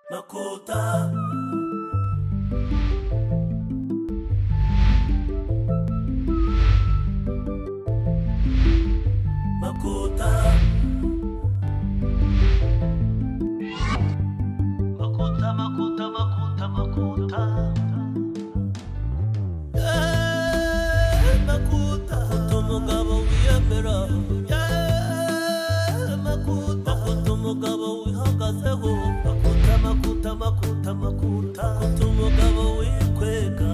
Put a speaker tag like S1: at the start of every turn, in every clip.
S1: Makuta Makuta Makuta Makuta Makuta Makuta Makuta umugabo wiyemera Makuta umugabo wihagazeho Makuta Makuta Makuta Makuta umugabo wikwega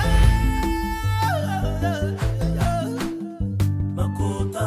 S1: Makuta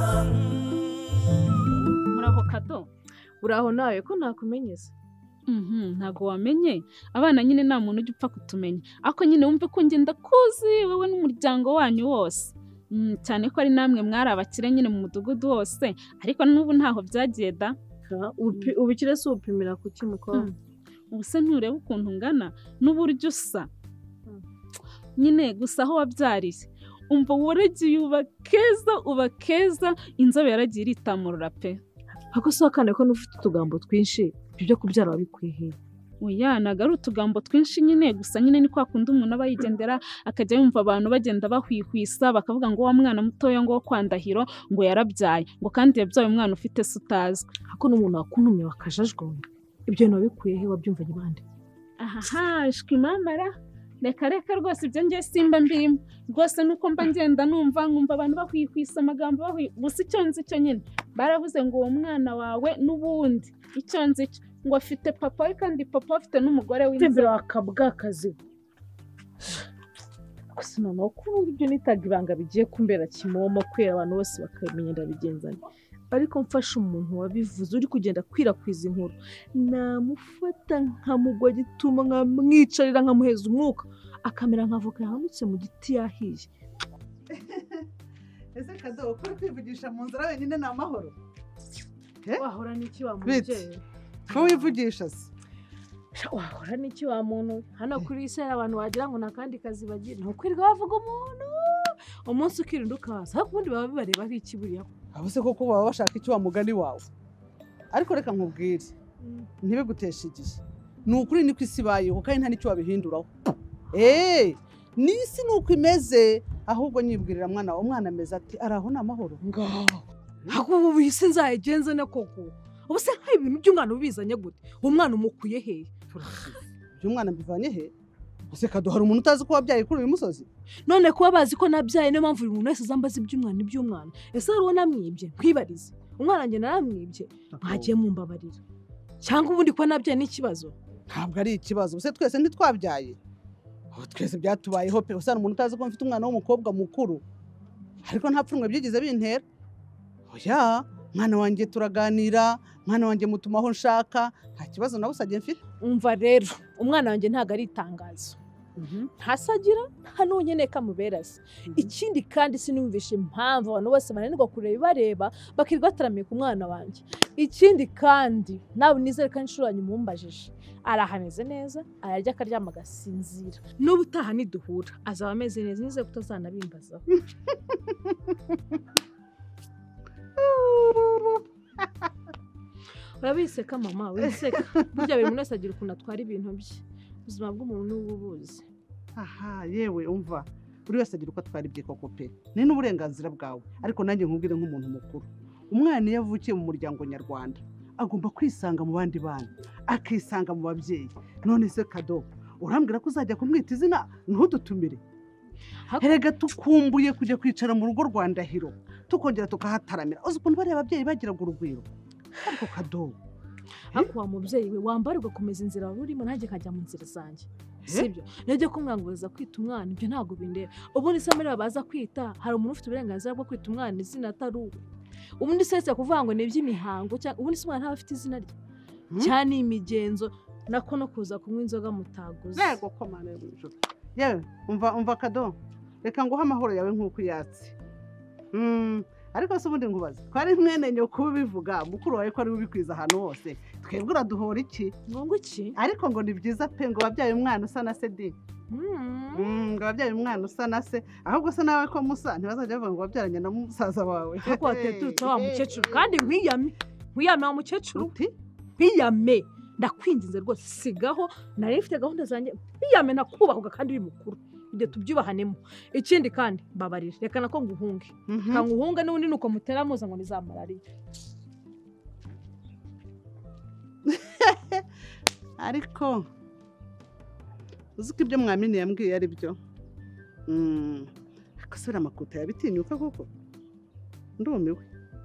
S2: Muraho Kado
S3: uraho nawe ko nakumenyeze
S2: ntago wamenye abana nyine nta muntu ujya upfa kutumenya ako nyine wumve ko ngenda kuzi wowe n'umuryango wanyu wose cyane ko ari namwe mwari abakire nyine mu mudugudu wose ariko n'ubu ntaho byagiye da
S3: ubikire se upimira ku kimukora
S2: ubuse ntureba ukuntu ungana n'uburyo usa nyine gusa aho wabyariye umva waragiye uba keza inzobe yaragiye iritamurura pe
S3: ako so kane ko n'ufite utugambo twinshi ibyo kubyara wabikwihiye
S2: oya naga ari utugambo twinshi nyine gusa nyine ni kwa kundi umuntu aba yigendera akajya yumva abantu bagenda bahwihwisa bakavuga ngo wa mwana mutoya ngo wo kwandahiro ngo yarabyaye ngo kandi yabyaye umwana ufite se utazwi
S3: ako n'umuntu wakuntumye wakajajwe ibyo bintu wabikwiye wabyumvanye bande
S2: aha shwi mamara reka rwose ibyo ngiye simba mbirimo rwose nuko mba ngenda nkumva abantu bahwihwisa amagambo gusa icyo nzi cyo nyine baravuze ngo uwo mwana wawe n'ubundi icyo nzi cyo ngo afite papa we kandi papa afite n'umugore
S3: w'inzobe wakabwakazi gusa noneho ko ibyo nitaga ibanga bigiye kumbera kimomo kwera abantu bose bakabimenya ndabigenzanya ariko mfasha umuntu wabivuze uri kugenda kwirakw'iza inkuru namufata nkamugwa gituma nkamwicarira nkamuheza umwuka akamera nk'avoka yahanutse mu giti yahiye
S4: ese Kado ukora kwivugisha mu nzira wenyine ni amahoro
S3: wahora n'iki wa mubyeyi
S4: ko wivugisha se
S3: wahora n'iki wa muntu hano kuri isi hari abantu wagira ngo nta kandi kazi bagira ntukwirirwa bavuga umuntu umunsi ukirinda ukaza ariko ubundi baba bibareba nk'iki buriya
S4: abo se koko baba bashaka icyo wa mugani wawe ariko reka nkubwire ntibiguteshe igihe ni ukuri niko isi ibayeho kandi nta n'icyo wabihinduraho n'isi ni uko imeze ahubwo nyibwirira mwana wa umwana ameze ati araho ni amahoro
S3: ngaho ahubwo ubu isi nzayigenze ne koko ubu se nk'ibi bintu by'umwana ubizanye gute uwo mwana umukuye hehe
S4: by'umwana mbivanye he ese Kado hari umuntu utazi ko wabyaye kuri uyu musozi
S3: none kuba bazi ko nabyaye niyo mpamvu buri muntu wese azambaza iby'umwana ese hari uwo namwibye nkwibarize umwana njye naramwibye mwagiye mumbabarira cyangwa ubundi kuba nabyaye n'ikibazo
S4: ntabwo ari ikibazo ubuse twese ntitwabyaye twese byatubayeho pe usana umuntu utazi ko mfite umwana w'umukobwa mukuru ariko nta pfunwe byigize bintera oya mwana wanjye turaganira mwana wanjye mutumaho nshaka nta kibazo nawe usagiye mfite
S3: umva rero umwana wanjye ntabwo ari itangazo ntasagira nta n'unyene kamubera se ikindi kandi sinumvishe impamvu abantu bose bananirwa kureba ibareba bakirwa bataramiye ku mwana wanjye ikindi kandi nawe nizere ko inshuro mumbajije arahameze neza ararya akaryama agasinzira n'ubu utaha niduhura azaba ameze neza nizere ko utazanabimbazaho urabiseka mama wiseka burya buri muntu wese agira ukuntu atwara ibintu bye ubuzima bw'umuntu n'ubu buzi
S4: aha yewe umva buri wese agira uko atwara ibye koko pe ni n'uburenganzira bwawe ariko nanjye nkubwire nk'umuntu mukuru umwana iyo avukiye mu muryango nyarwanda agomba kwisanga mu bandi bana akisanga mu babyeyi none se Kado urambwira ko uzajya kumwita izina ntudutumire erega tukumbuye kujya kwicara mu rugo rwa Ndahiro tukongera tukahataramira uzi ukuntu bariya ababyeyi bagiraga urugwiro ariko Kado
S3: ariko wa mubyeyi we wambara ugakomeza inzira urimo nanjye nkajya mu nzira zanjye sibyo najya kumwanguza kwita umwana ibyo ntabwo bindeba ubundi se muri baza kwita hari umuntu ufite uburenganzira bwo kwita umwana izina atari uwe ubundi se kuvuga ngo ni iby'imihango cyangwa ubundi se umwana ntaba afite izina rye cyane imigenzo nako no kuza kunywa inzoga mutaguze
S4: yego komane y'ijuru yewe umva Kado reka nguhe amahoro yawe nk'uko uyatse ariko se ubundi ngubaze ko ari mwene nyoko ubivuga mukuru wawe ko ari ubikwiza ahantu hose twebwe uraduhora iki
S3: ngo iki
S4: ariko ngo ni byiza pe ngo wabyaye umwana usa na se di ngo wabyaye umwana usa na se ahubwo se nawe ko musa ntibazajya bavuga ngo wabyaranye na musaza wawe
S3: ariko watetutse wa mukecuru kandi nkwiyame wa mukecuru nkwiyame ndakwinginze rwose sigaho nari mfite gahunda zanjye biyamena kubahuka kandi uri mukuru ibyo tubyubahanemo ikindi kandi babarira reka nako nguhunge kanguhunga n'ubundi nuko mutera muza ngo nizamarariye
S4: ariko uzi ko ibyo mwamini yambwiye ari byo akasura amakuta yabitinyuka koko ndumiwe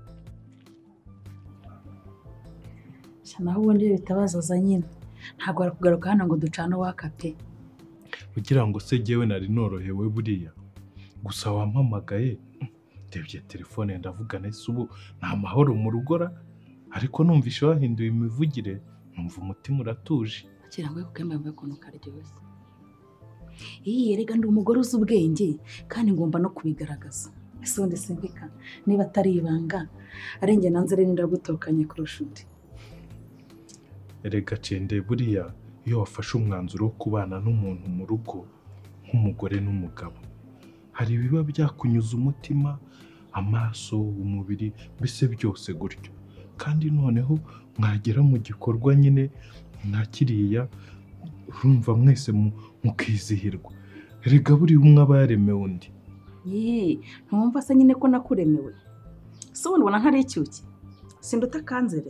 S5: naho ubundi bitabazaza nyine ntabwo ari kugaruka hano ngo ducane uwakape
S6: kugira ngo se jyewe nari norohewe buriya gusa wampamagaye ndebye telefone ndavugana ese ubu nta mahoro mu rugora ariko numvishe wahinduye imivugire numva umutima uratuje
S5: kugira ngo ukembe ukuntu karyoshye erega ndi umugore uzi ubwenge kandi ngomba no kubigaragaza ese undi simbika niba atari ibanga arenge nanzere ndagutokanye kurusha undi
S6: erega cende buriya iyo wafashe umwanzuro wo kubana n'umuntu mu rugo nk'umugore n'umugabo hari ibiba byakunyuza umutima amaso umubiri mbese byose gutyo kandi noneho mwagera mu gikorwa nyine nka kiriya urumva mwese mukizihirwa erega buriya umwe aba yaremewe undi
S5: ntumva se nyine ko nakuremewe se ubundi ubona ntari icyuki sinduta kanzere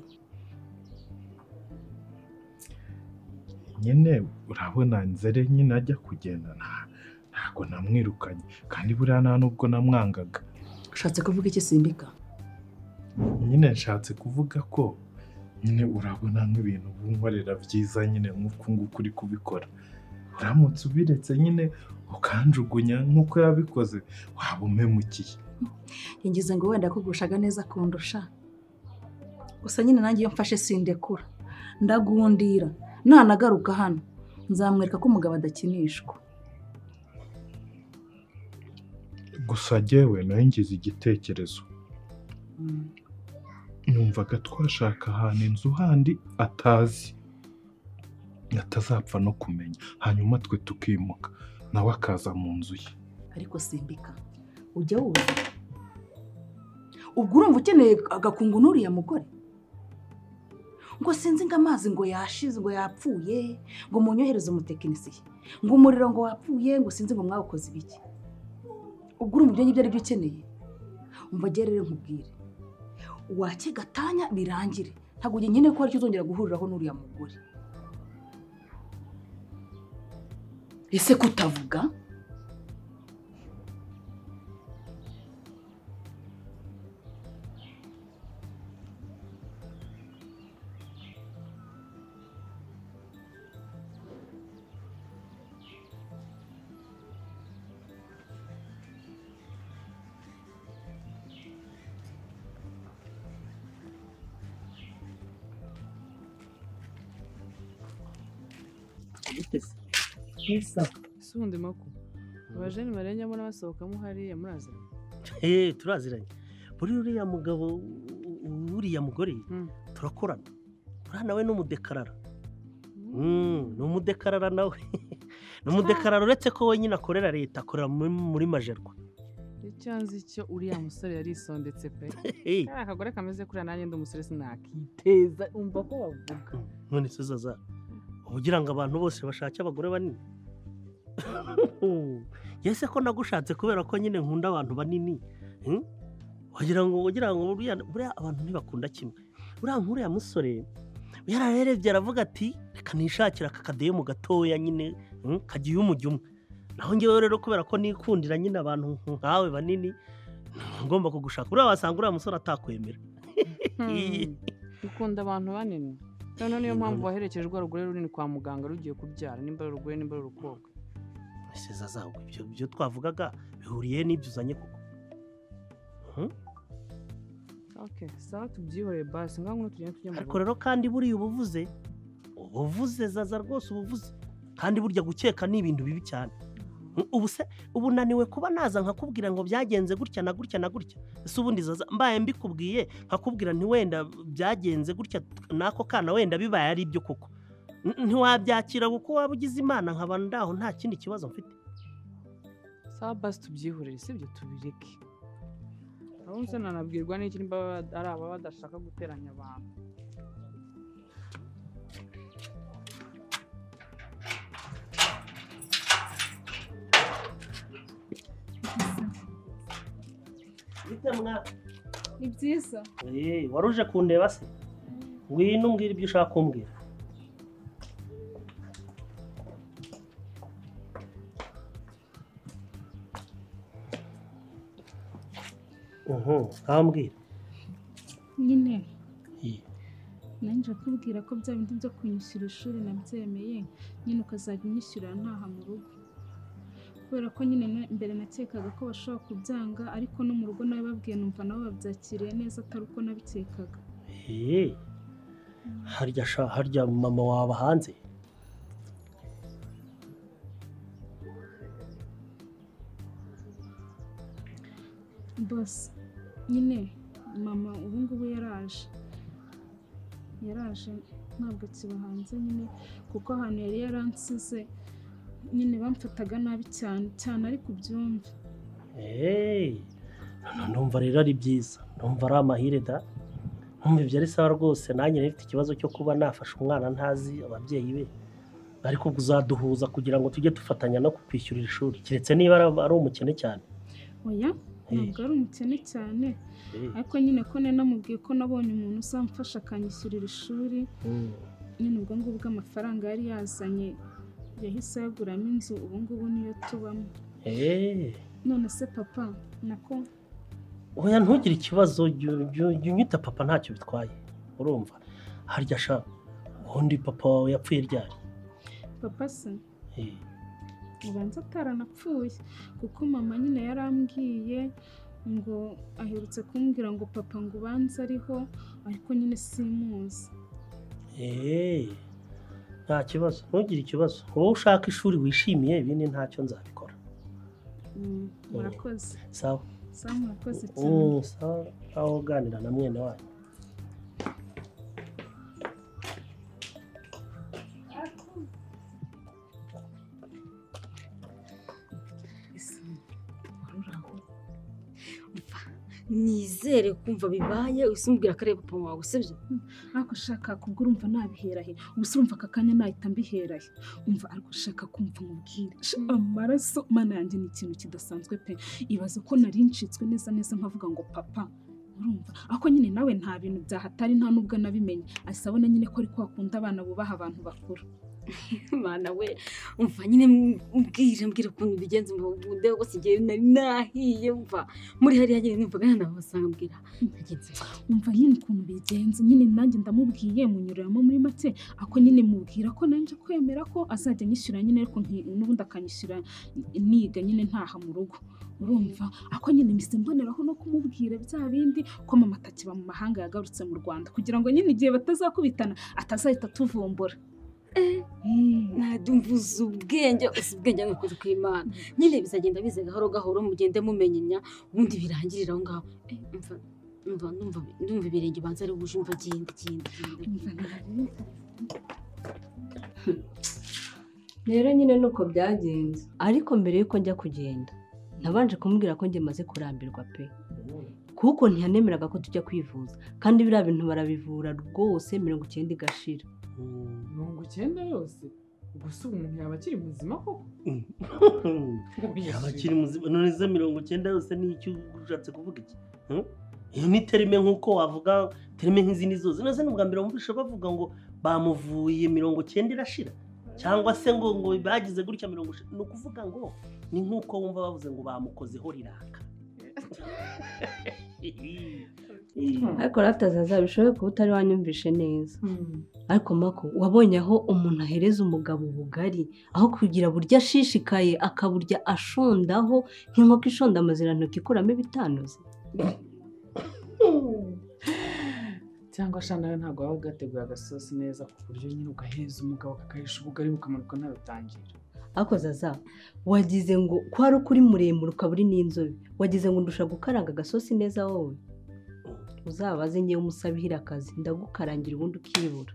S6: nyine urabona nzere nyine ajya kugenda ntabwo namwirukanye kandi buriya nta nubwo namwangaga
S5: ushatse kuvuga iki simbika
S6: nyine nshatse kuvuga ko nyine urabona nk'ibintu bunkorera byiza nyine nk'uko nguko uri kubikora uramutse ubiretse nyine ukanjugunya nk'uko yabikoze waba umemukiye
S5: ngize ngo wenda kugushaga neza kundusha gusa nyine nanjye iyo mfashe sindekura ndagundira nanagaruka hano nzamwereka ko umugabo adakinishwa
S6: gusa jyewe nayo ngize igitekerezo numvaga twashaka ahantu inzu handi atazi atazapfa no kumenya hanyuma twe tukimuka nawe akaza mu nzu ye
S5: ariko simbika ujya wuza ubwo urumva ukeneye agakungu n'uriya mugore ngo sinzi ngo amazi ngo yashize ngo yapfuye ngo munyohereze umutekinisiye ngo umuriro ngo wapfuye ngo sinzi ngo mwawukoze ibiki ubwo urumva ibyo ngibyo ari byo ukeneye umva gerere nkubwire wake gatanya birangire ntabwo ugiye nyine ko aricyo uzongera guhuriraho n'uriya mugore ese kutavuga
S7: Sundi mako. Abajeni barenya mbona basohokamo hariya muraziranye.
S1: Turaziranye. Buri uriya mugabo uriya mugore turakorana. Ura nawe n'umudekarara. N'umudekarara nawe. N'umudekarara uretse ko wenyine akorera leta akorera muri majerwa.
S7: Icyanzi cyo uriya musore yarisondetse pe. Akagore kameze kuri nanjye ndi umusore sinakiteza umva ko bavuga.
S1: None se ZAZA ugira ngo abantu bose bashake abagore banini. Yese ko nagushatse kubera ko nyine nkunda abantu banini. Wagira ngo buriya abantu ntibakunda kimwe. Uriya nkuriya musore yararebye aravuga ati reka nishakira akakadeyo mu gatoya nyine kagiye umujyi umwe. Naho ngewe rero kubera ko nikundira nyine abantu nkawe banini ngomba kugushaka. Uriya wasanga uriya musore atakwemera.
S7: Ukunda abantu banini. None niyo mpamvu waherekeje rwa rugore runini kwa muganga rugiye kubyara nimba ari urugore nimba ari urukobwa.
S1: Ese ZAZA ibyo twavugaga bihuriye n'ibyo uzanye koko.
S7: Okay, sawa tubyihore basi ngaho tujye mu.
S1: Ariko rero kandi buri ubuvuze ZAZA rwose ubuvuze. Kandi burya gukeka ni ibintu bibi cyane. Ubu naniwe kuba naza nkakubwira ngo byagenze gutya na gutya na gutya. Ese ubundi ZAZA mbaye mbikubwiye nkakubwira nti wenda byagenze gutya nako kana wenda bibaye ari ibyo koko. Ntiwabyakira kuko waba ugize imana nkaba ndaho nta kindi kibazo mfite.
S7: Sawa basi tubyihorere sibyo tubireke. Aho nse nanabwirwa n'iki nimba ari aba badashaka guteranya abantu.
S1: bite mwa
S2: ni byiza
S1: wari uje kundeba se ngwino umbwira ibyo ushaka kumbwira ntambwira
S2: nyine nanjye akubwira ko bya bindi byo kunyishyura ishuri nabyemeye nyine ukazajya unyishyurira ntaha mu rugo kubera ko nyine mbere nakekaga ko bashobora kubyanga ariko no mu rugo nawe babwiye numva nabo babyakiriye neza atari uko nabikekaga
S1: harya mama waba hanze
S2: bose nyine mama ubu ngubu yaraje ntabwo kiba hanze nyine kuko ahantu yari yaransize nyine bamfataga nabi cyane ariko ubyumve
S1: ndumva rero ari byiza ndumva ari amahire da nkumva ibyo ari sawa rwose nanjye nifite ikibazo cyo kuba nafashe umwana ntazi ababyeyi be ariko ubwo uzaduhuza kugira ngo tujye dufatanya no kukwishyurira ishuri keretse niba ari umukene cyane
S2: oya ntabwo ari umukene cyane ariko nyine ko namubwiye ko nabonye umuntu uzamfasha akanyishyurira ishuri nyine ubwo ngubwo amafaranga yari yazanye yahise yaguramo inzu ubu ngubu niyo tubamo none se papa nako
S1: oya ntugire ikibazo jya unyita papa ntacyo bitwaye urumva harya sha ubundi papa wawe yapfuye ryari
S2: papa se ubanza ataranapfuye kuko mama nyine yarambwiye ngo aherutse kumbwira ngo papa ngo ubanze ariho ariko nyine simuzi
S1: nta kibazo ntugire ikibazo wowe ushaka ishuri wishimiye ibindi ntacyo nzabikora
S2: murakoze
S1: sawa
S2: murakoze cyane
S1: sawa aho uganira na mwene wanyu
S8: nizere kumva bibaye usumbwira akareba papa wawe sibyo
S2: ariko shaka kubwo urumva nabiherahe ubusa urumva aka kanya nahita mbiherahe umva ariko shaka kumva mubwire amaraso mana yanjye ni ikintu kidasanzwe pe ibaze ko nari ncitswe neza nkavuga ngo papa urumva ako nyine nawe nta bintu byahatari nta nubwo nabimenye asabona nyine ko ari ko akunda abana bubaha abantu bakuru
S8: mana we umva nyine mbwira ukuntu bigenze mu bunde rwose igihe nari nahiye umva muri hariya nyine numvaga nabasanga mbwira nagenze
S2: umva nyine ukuntu bigenze nyine nanjye ndamubwiye munyuramo muri make ako nyine mubwira ko nanje kwemera ko azajya anyishyura nyine ariko n'ubundi akanyishyura niga nyine ntaha mu rugo urumva ako nyine mise mboneraho no kumubwira bya bindi ko mama atakiba mu mahanga yagarutse mu Rwanda kugira ngo nyine igihe batazakubitana atazahita tuvumbura
S8: nadumvuza ubwenge n'ukuri kw'Imana nyine bizagenda bize gahoro gahoro mugende mumenyenya ubundi birangirira aho ngaho ndumva ibirenge banza ari buje umva genda
S9: rero nyine nuko byagenze ariko mbere yuko njya kugenda nabanje kumubwira ko njye maze kurambirwa pe kuko ntiyanemeraga ko tujya kwivuza kandi biriya bintu barabivura rwose 90 igashira
S7: 90 yose gusa umuntu yaba akiri muzima koko
S1: yaba akiri muzima none se 90 yose ni icyo ushatse kuvuga iki iyo ni terime nk'uko wavuga terime nk'izindi zose none se n'ubwa mbere wumvisha bavuga ngo bamuvuye 90 irashira cyangwa se ngo bagize gutya 90 ni ukuvuga ngo ni nk'uko wumva bavuze ngo bamukozeho riraka
S9: ariko ratazaza bishoboye kuba utari wanyumvishe neza ariko mako wabonye aho umuntu ahereza umugabo ubugari aho kugira burya ashishikaye akaburya ashondaho nk'inkoko ishonda amazirantoki ikuramo ibitanuze
S7: cyangwa sha nawe ntabwo waba ugateguye agasosi neza ku buryo nyine ugahereza umugabo akakahisha ubugari bukamanuka ntabitangira
S9: ariko zaza wagize ngo ko ari ukuri muremure ukaba uri n'inzobe wagize ngo ndusha gukaranga agasosi neza wowe uzabaze ngewe umusabihira akazi ndagukarangira ubundi ukibura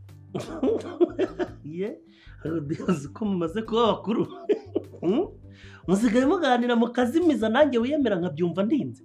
S1: uzi ko mumaze kuba bakuru musigaye muganira mukazimiza nanjye wiyemera nkabyumva ndinze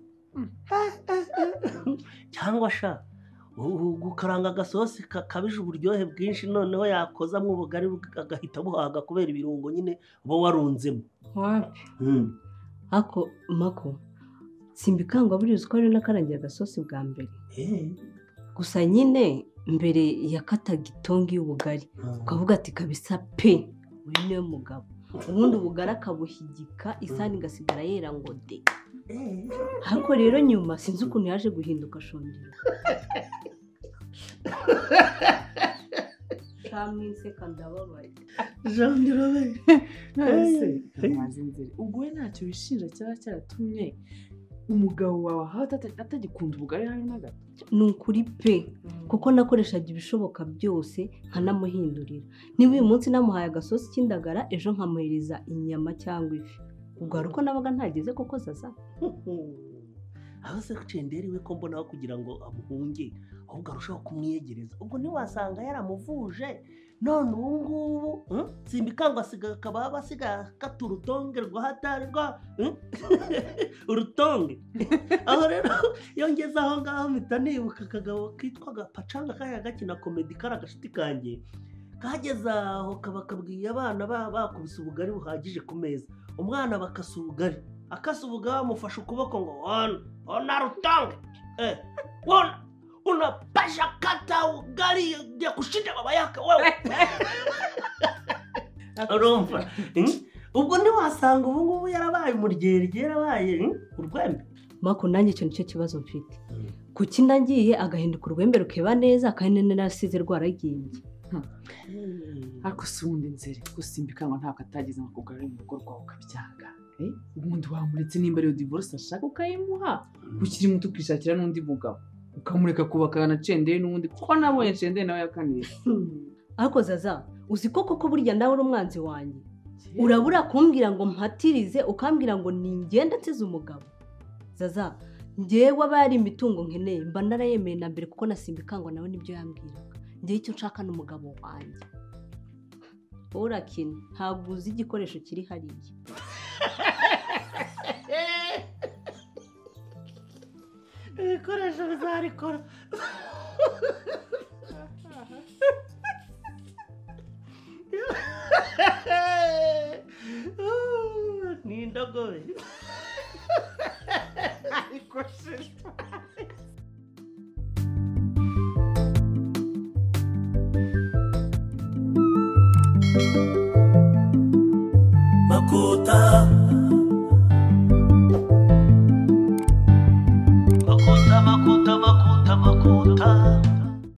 S1: cyangwa sha gukaranga agasosi kakabije uburyohe bwinshi noneho yakozamo ubugari agahita buhaga kubera ibirungo nyine uba warunzemo
S9: wapi ako mako simbikangwa buriya uzi ko ari nakarangiye agasosi bwa mbere gusa nyine mbere yakataga itongi y'ubugari ukavuga ati kabisa pe uyu niwe mugabo ubundi ubugari akabuhigika isahani igasigara yera ngo de ariko rero nyuma sinzi ukuntu yaje guhinduka shongera shamwinseka ndababaye
S1: shongera we
S7: nase NZERE ubwo we ntacyo wishinja cyaba cyaratumye umugabo wawe atagikunda ubugari hari na gato
S9: ni ukuri pe kuko nakoreshaga ibishoboka byose nkanamuhindurira niba uyu munsi namuhaye agasosi k'indagara ejo nkamuhereza inyama cyangwa ifi ubwo hari uko nabaga ntageze koko zaza
S1: aho se Cenderi we ko mbonaho kugira ngo amuhunge ahubwo arushaho kumwiyegereza ubwo ntiwasanga yaramuvuje none ubu ngubu simbikangwa akaba basiga kata urutonge rwahatari rwa urutonge aho rero yongeza aho ngaho mpita nibuka akagabo kitwaga pacanga kaya gakina komedi kari agashiti kanjye kageze aho kabakabwiye abana bakubise ubugari buhagije ku meza umwana bakasa ubugari akasa ubugari bamufashe ukuboko ngo ona rutonge wona unapasha kata ugali ya kushinda baba yake wewe urumva ubwo ntiwasanga ubu ngubu yarabaye umuryeri yarabaye urwembe
S9: mako nanjye icyo nicyo kibazo mfite kuki nagiye agahinduka urwembe rukeba neza kandi narasize rwaragimbye
S7: ariko si ubundi NZERE gusimbikangwa ntabwo atagize ngo kugarure mu rugo rwawe ukabyanga ubundi wamuretse nimba ariyo divorce ashaka ukayimuha ukiri muto ukishakira n'undi mugabo ukamureka kubakana na Cenderi n'ubundi kuko nabonye Cenderi nawe yakaniye
S9: ariko zaza uzi ko koko burya nawe uri umwanzi wanjye urabura kumbwira ngo mpatirize ukambwira ngo ningende nsize umugabo zaza njyewe aba yari imitungo nkeneye mba narayemeye na mbere kuko nasimbikangwa nawe nibyo yambwiraga njyewe icyo nshaka n'umugabo wanjye urakina ntabwo uzi igikoresho kiri hariya
S1: ibikoresho bizarikora ni indogobe ariko shishwa MAKUTA